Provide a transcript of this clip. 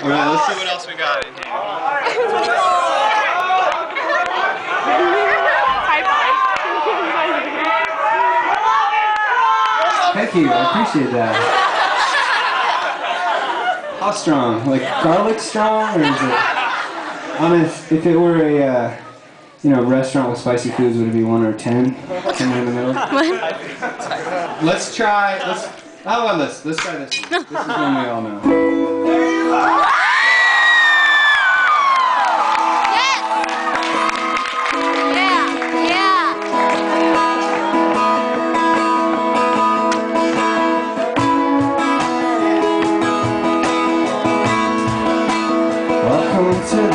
Alright, let's see what else we got in here. Thank you, I appreciate that. How strong? Like garlic strong, or is it? Honest, if it were a restaurant with spicy foods, would it be 1 or 10? Somewhere in the middle. Let's try. How about this? Let's try this one. This is one we all know. Welcome to